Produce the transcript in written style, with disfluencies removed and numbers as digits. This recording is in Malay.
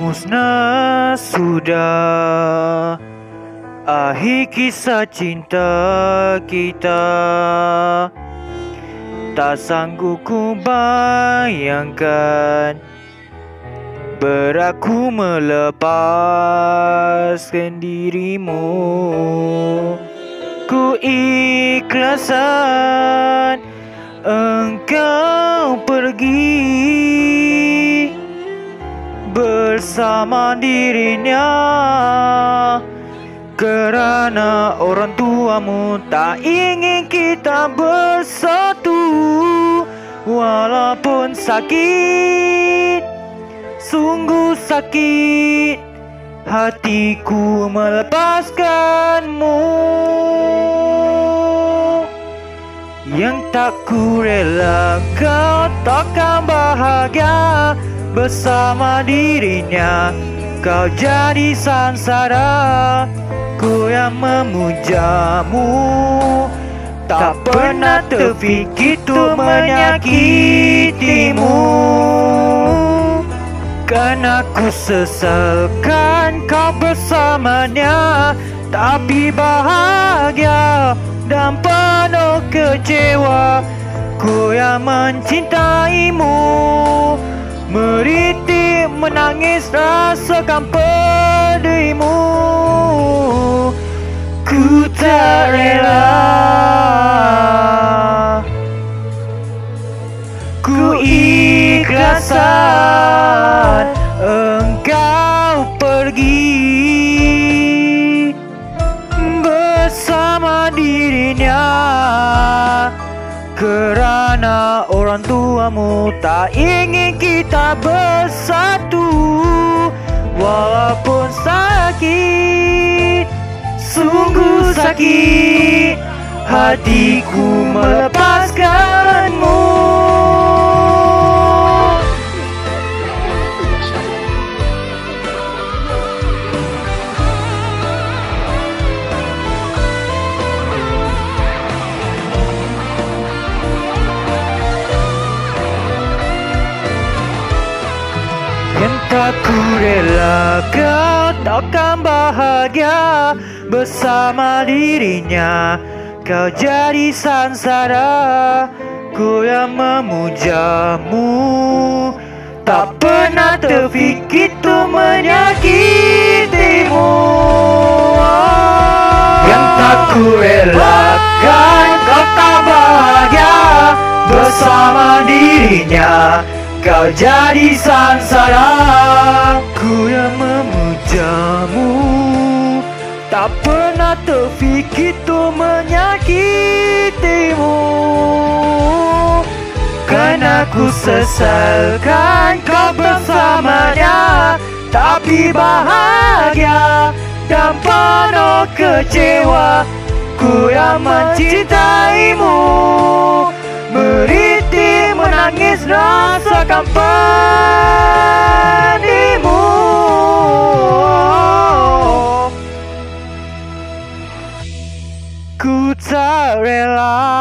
Musnah sudah akhir kisah cinta kita. Tak sanggup ku bayangkan beraku melepaskan dirimu. Ku ikhlaskan engkau pergi bersama dirinya, kerana orang tuamu tak ingin kita bersatu. Walaupun sakit, sungguh sakit hatiku melepaskanmu. Yang tak ku rela kau takkan bahagia bersama dirinya. Kau jadi sangsara, ku yang memujamu. Tak pernah terfikir tu menyakitimu. Kan aku sesalkan kau bersamanya, tapi bahagia dan penuh kecewa. Ku yang mencintaimu, merintih menangis rasakan pedihmu. Ku tak rela, ku ikhlaskan engkau pergi bersama dirinya, kerana orang tuamu tak ingin kita bersatu. Walaupun sakit, sungguh sakit hatiku melepaskanmu. Yang tak ku rela kau takkan bahagia bersama dirinya. Kau jadi sangsara, ku yang memujamu. Tak pernah terfikir tu menyakitimu. Yang tak ku relakan kau tak bahagia bersama dirinya. Kau jadi sangsara, ku yang memujamu. Tak pernah terfikir tu menyakitimu. Kan aku sesalkan kau bersamanya, tapi bahagia dan penuh kecewa. Ku yang mencintaimu, merintih menangis rasakan pedihmu. Ku tak rela,